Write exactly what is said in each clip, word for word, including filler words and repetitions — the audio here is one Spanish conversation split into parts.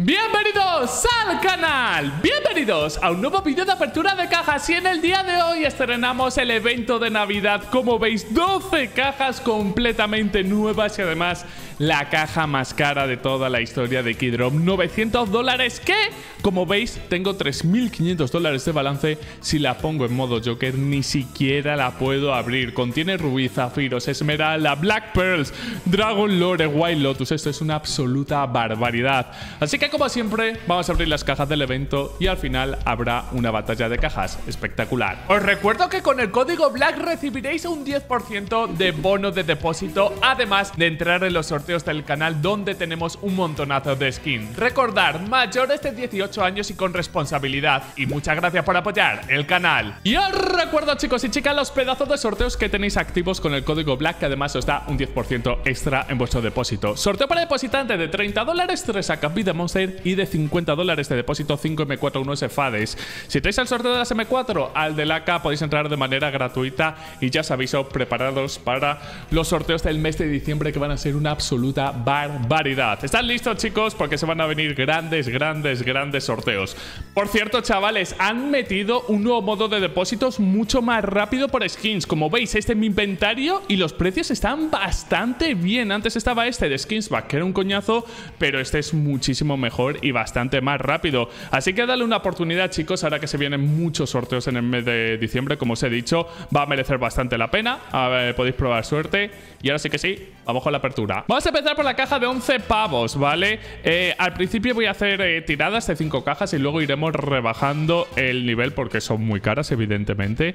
Bienvenidos al canal, bienvenidos a un nuevo vídeo de apertura de cajas. Y en el día de hoy estrenamos el evento de Navidad. Como veis, doce cajas completamente nuevas y además la caja más cara de toda la historia de Keydrop, novecientos dólares, que como veis tengo tres mil quinientos dólares de balance. Si la pongo en modo Joker ni siquiera la puedo abrir. Contiene rubí, zafiros, esmeralda, black pearls, dragon lore, white lotus. Esto es una absoluta barbaridad. Así que como siempre vamos a abrir las cajas del evento y al final habrá una batalla de cajas espectacular. Os recuerdo que con el código BLACK recibiréis un diez por ciento de bono de depósito, además de entrar en los sorteos del canal donde tenemos un montonazo de skins. Recordar, mayores de dieciocho años y con responsabilidad. Y muchas gracias por apoyar el canal. Y os recuerdo, chicos y chicas, los pedazos de sorteos que tenéis activos con el código BLACK, que además os da un diez por ciento extra en vuestro depósito. Sorteo para depositantes de treinta dólares, tres A K B de Monster, y de cincuenta dólares de depósito, cinco M cuatro uno S Fades. Si estáis al sorteo de las M cuatro, al del A K podéis entrar de manera gratuita. Y ya os aviso, preparados para los sorteos del mes de diciembre, que van a ser una absoluta barbaridad. ¿Están listos, chicos? Porque se van a venir grandes, grandes, grandes sorteos. Por cierto, chavales, han metido un nuevo modo de depósitos mucho más rápido por skins. Como veis, este es mi inventario y los precios están bastante bien. Antes estaba este de Skinsback, que era un coñazo, pero este es muchísimo mejor y bastante más rápido. Así que dale una oportunidad, chicos, ahora que se vienen muchos sorteos en el mes de diciembre. Como os he dicho, va a merecer bastante la pena. A ver, podéis probar suerte. Y ahora sí que sí, vamos con la apertura. Vamos a empezar por la caja de once pavos, ¿vale? Eh, al principio voy a hacer eh, tiradas de cinco cajas y luego iremos rebajando el nivel porque son muy caras, evidentemente.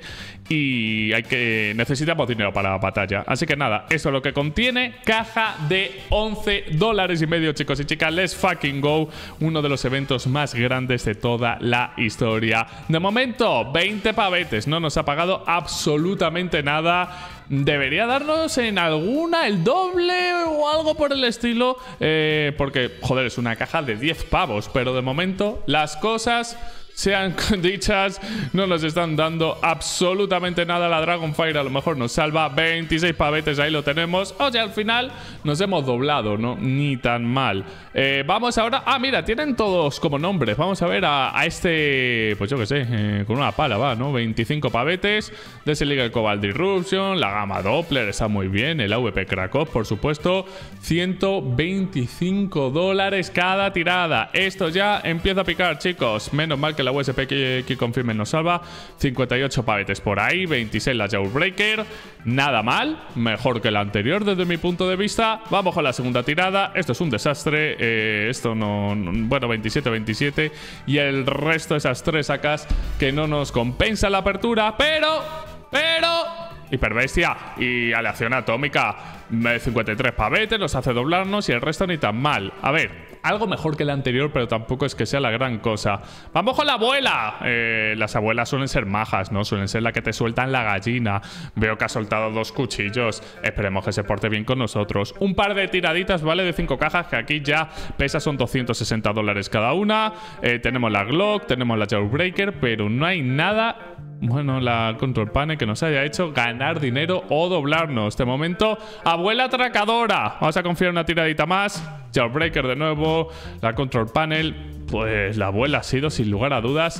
Y hay que necesitamos dinero para la batalla. Así que nada, eso es lo que contiene. Caja de once dólares y medio, chicos y chicas. Let's fucking go. Uno de los eventos más grandes de toda la historia. De momento, veinte pavetes. No nos ha pagado absolutamente nada. Debería darnos en alguna el doble o algo por el estilo, eh, porque, joder, es una caja de diez pavos. Pero de momento, las cosas, sean dichas, no nos están dando absolutamente nada. La Dragonfire a lo mejor nos salva. veintiséis pavetes, ahí lo tenemos. O sea, al final nos hemos doblado, ¿no? Ni tan mal. Eh, vamos ahora... Ah, mira, tienen todos como nombres. Vamos a ver a, a este... Pues yo qué sé, eh, con una pala va, ¿no? veinticinco pavetes. Desliga el Cobalt Disruption. La gama Doppler está muy bien. El A V P Krakow, por supuesto. ciento veinticinco dólares cada tirada. Esto ya empieza a picar, chicos. Menos mal que la U S P que, que confirme nos salva. cincuenta y ocho pavetes por ahí. veintiséis la Jawbreaker. Nada mal. Mejor que la anterior desde mi punto de vista. Vamos con la segunda tirada. Esto es un desastre. Eh, esto no, no... Bueno, veintisiete, veintisiete. Y el resto de esas tres A Ks que no nos compensa la apertura. Pero... Pero... Hiperbestia y aleación atómica. cincuenta y tres pavetes, nos hace doblarnos y el resto ni tan mal. A ver, algo mejor que la anterior, pero tampoco es que sea la gran cosa. ¡Vamos con la abuela! Eh, las abuelas suelen ser majas, ¿no? Suelen ser la que te sueltan la gallina. Veo que ha soltado dos cuchillos. Esperemos que se porte bien con nosotros. Un par de tiraditas, ¿vale? De cinco cajas, que aquí ya pesa, son doscientos sesenta dólares cada una. Eh, tenemos la Glock, tenemos la Jawbreaker, pero no hay nada... Bueno, la Control Panel que nos haya hecho ganar dinero o doblarnos. De momento, abuela atracadora. Vamos a confiar una tiradita más. Jawbreaker de nuevo. La Control Panel. Pues la abuela ha sido, sin lugar a dudas,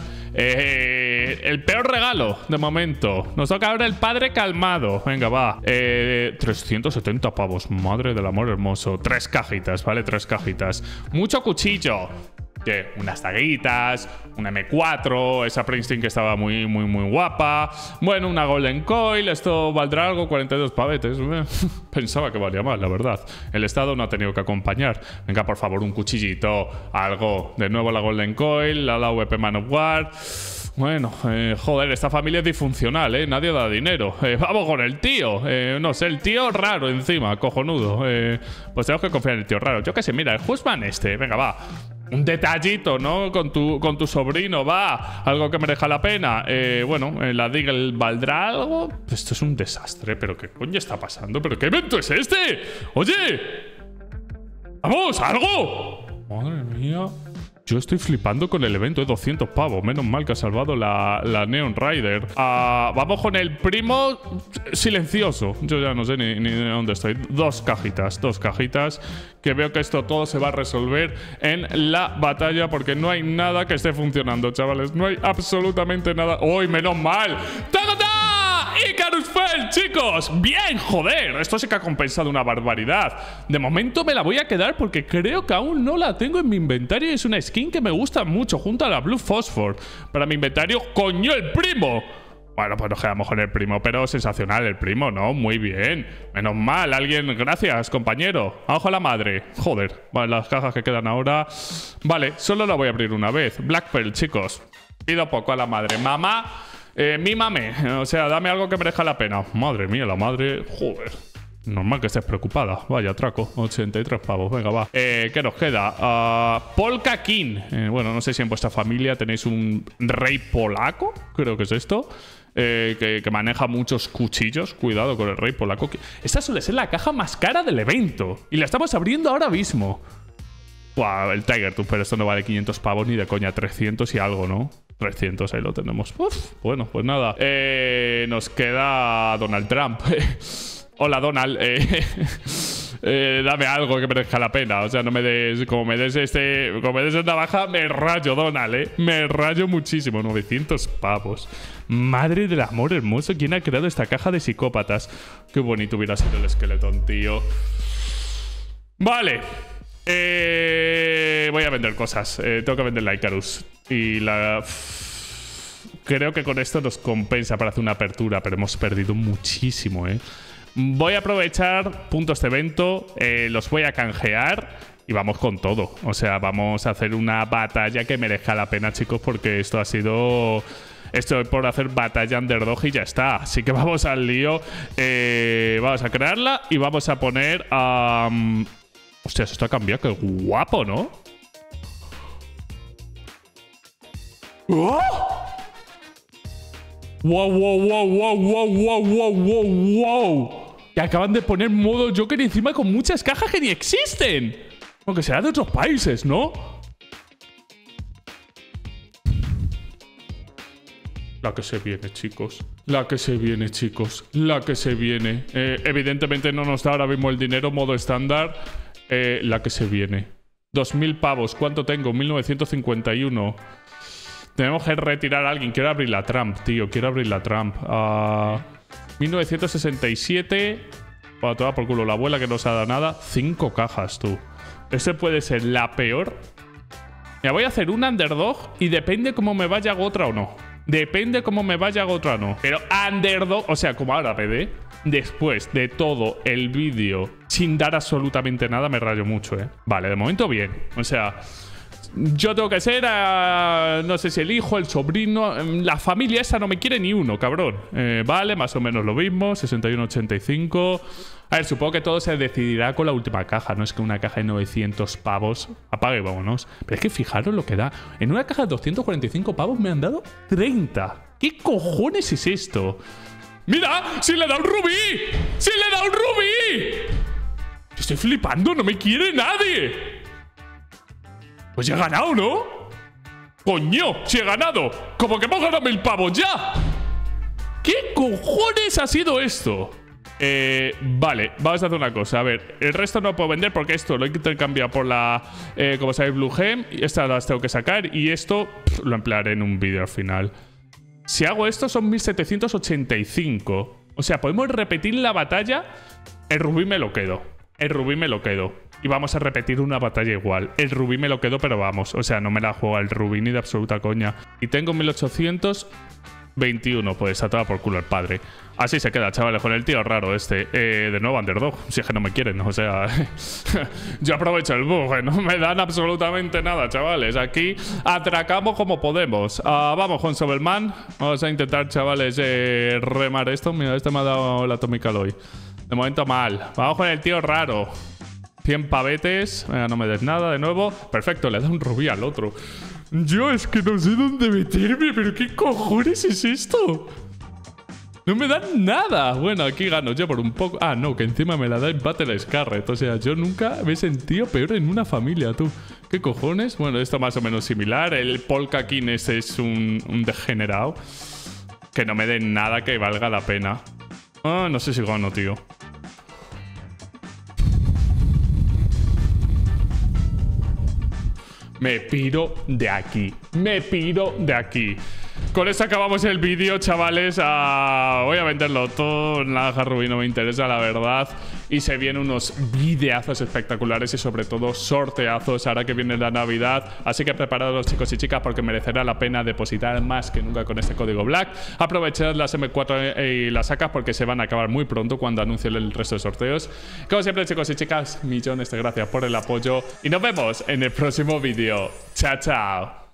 eh, el peor regalo de momento. Nos toca ahora el padre calmado. Venga, va. Eh, trescientos setenta pavos. Madre del amor hermoso. Tres cajitas, ¿vale? Tres cajitas. Mucho cuchillo. Que unas taguitas, una M cuatro, esa Princeton que estaba muy, muy, muy guapa. Bueno, una Golden Coil, esto valdrá algo, cuarenta y dos pavetes. Pensaba que valía más, la verdad. El estado no ha tenido que acompañar. Venga, por favor, un cuchillito, algo. De nuevo la Golden Coil, la, la V P Man of War. Bueno, eh, joder, esta familia es disfuncional, ¿eh? Nadie da dinero. Eh, vamos con el tío. Eh, no sé, el tío raro encima, cojonudo. Eh, pues tenemos que confiar en el tío raro. Yo qué sé, mira, el Husman este, venga, va. Un detallito, ¿no? Con tu, con tu sobrino, va. Algo que merezca la pena. Eh, bueno, eh, la Deagle valdrá algo. Esto es un desastre, pero ¿qué coño está pasando? ¿Pero qué evento es este? ¡Oye! ¡Vamos, algo! Madre mía. Yo estoy flipando con el evento, de doscientos pavos. Menos mal que ha salvado la, la Neon Rider. Uh, vamos con el primo silencioso. Yo ya no sé ni, ni de dónde estoy. Dos cajitas, dos cajitas. Que veo que esto todo se va a resolver en la batalla porque no hay nada que esté funcionando, chavales. No hay absolutamente nada. ¡Uy, menos mal! ¡Tagata! ¡Icarus Fell, chicos! ¡Bien, joder! Esto sí que ha compensado una barbaridad. De momento me la voy a quedar porque creo que aún no la tengo en mi inventario y es una skin que me gusta mucho junto a la Blue Phosphor. Para mi inventario, ¡coño, el primo! Bueno, pues nos quedamos con el primo, pero sensacional el primo, ¿no? Muy bien. Menos mal, alguien... Gracias, compañero. ¡Ojo a la madre! Joder. Vale, las cajas que quedan ahora... Vale, solo la voy a abrir una vez. Black Pearl, chicos. Pido poco a la madre. Mamá... Eh, mímame, o sea, dame algo que merezca la pena. Madre mía, la madre, joder. Normal que estés preocupada. Vaya, traco, ochenta y tres pavos, venga, va. Eh, ¿qué nos queda? Uh, Polka King. Eh, bueno, no sé si en vuestra familia tenéis un rey polaco, creo que es esto. Eh, que, que maneja muchos cuchillos. Cuidado con el rey polaco. Esta suele ser la caja más cara del evento. Y la estamos abriendo ahora mismo. Wow, el Tiger Tooth, pero esto no vale quinientos pavos ni de coña, trescientos y algo, ¿no? trescientos, ahí lo tenemos. Uf, bueno, pues nada. Eh, nos queda Donald Trump. Hola, Donald. Eh, eh, dame algo que merezca la pena. O sea, no me des... Como me des este... Como me des esta baja, me rayo, Donald, ¿eh? Me rayo muchísimo. novecientos pavos. Madre del amor hermoso. ¿Quién ha creado esta caja de psicópatas? Qué bonito hubiera sido el esqueletón, tío. Vale. Eh, voy a vender cosas. Eh, tengo que vender la Icarus. Y la... Creo que con esto nos compensa para hacer una apertura, pero hemos perdido muchísimo, ¿eh? Voy a aprovechar puntos de evento, eh, los voy a canjear y vamos con todo. O sea, vamos a hacer una batalla que merezca la pena, chicos, porque esto ha sido... Esto es por hacer batalla underdog y ya está. Así que vamos al lío. Eh, vamos a crearla y vamos a poner a... Um... Hostia, esto ha cambiado. Qué guapo, ¿no? ¡Oh! ¡Wow, wow, wow, wow, wow, wow, wow, wow, wow! Que acaban de poner modo Joker encima con muchas cajas que ni existen. Aunque será de otros países, ¿no? La que se viene, chicos. La que se viene, chicos. La que se viene. Eh, evidentemente no nos da ahora mismo el dinero modo estándar. Eh, la que se viene. dos mil pavos. ¿Cuánto tengo? mil novecientos cincuenta y uno. Tenemos que retirar a alguien. Quiero abrir la Trump, tío. Quiero abrir la Trump. Uh, mil novecientos sesenta y siete. Para tomar por culo la abuela que no se ha dado nada. Cinco cajas, tú. Ese puede ser la peor. Ya voy a hacer un underdog y depende cómo me vaya hago otra o no. Depende cómo me vaya hago otra o no. Pero underdog, o sea, como ahora, P D, después de todo el vídeo sin dar absolutamente nada, me rayo mucho, ¿eh? Vale, de momento bien. O sea... Yo tengo que ser, uh, no sé si el hijo, el sobrino. La familia esa no me quiere ni uno, cabrón. Eh, vale, más o menos lo mismo. sesenta y uno ochenta y cinco. A ver, supongo que todo se decidirá con la última caja. No es que una caja de novecientos pavos apague, vámonos. Pero es que fijaros lo que da. En una caja de doscientos cuarenta y cinco pavos me han dado treinta. ¿Qué cojones es esto? ¡Mira! ¡Sí le da un rubí! ¡Sí le da un rubí! Estoy flipando, no me quiere nadie. Pues ya he ganado, ¿no? ¡Coño! ¡Si he ganado! ¡Como que hemos ganado mil pavos ya! ¿Qué cojones ha sido esto? Eh, vale, vamos a hacer una cosa. A ver, el resto no puedo vender porque esto lo he intercambiado por la, eh, como sabéis, Blue Gem. Y estas las tengo que sacar y esto pff, lo emplearé en un vídeo al final. Si hago esto son mil setecientos ochenta y cinco. O sea, podemos repetir la batalla. El rubí me lo quedo. El rubí me lo quedo. Y vamos a repetir una batalla igual. El rubí me lo quedo, pero vamos. O sea, no me la juego el rubí ni de absoluta coña. Y tengo mil ochocientos veintiuno. Pues a toda por culo el padre. Así se queda, chavales, con el tío raro este. Eh, de nuevo underdog. Si es que no me quieren, o sea... yo aprovecho el bug, no me dan absolutamente nada, chavales. Aquí atracamos como podemos. Uh, vamos con Sobelman. Vamos a intentar, chavales, eh, remar esto. Mira, este me ha dado la Atomic Alloy. De momento mal. Vamos con el tío raro. cien pavetes. Venga, no me des nada de nuevo. Perfecto, le da un rubí al otro. Yo es que no sé dónde meterme. ¿Pero qué cojones es esto? No me dan nada. Bueno, aquí gano yo por un poco. Ah, no, que encima me la da en Battle Scarlet. O sea, yo nunca me he sentido peor en una familia, tú. ¿Qué cojones? Bueno, esto más o menos similar. El Polka King ese es un, un degenerado. Que no me den nada que valga la pena. Ah, no sé si gano, tío. Me piro de aquí. Me piro de aquí. Con esto acabamos el vídeo, chavales. Ah, voy a venderlo todo. Naranja rubí no me interesa, la verdad. Y se vienen unos videazos espectaculares y sobre todo sorteazos ahora que viene la Navidad. Así que preparados, chicos y chicas, porque merecerá la pena depositar más que nunca con este código Black. Aprovechad las eme cuatro y las sacas porque se van a acabar muy pronto cuando anuncie el resto de sorteos. Como siempre, chicos y chicas, millones de gracias por el apoyo. Y nos vemos en el próximo vídeo. Chao, chao.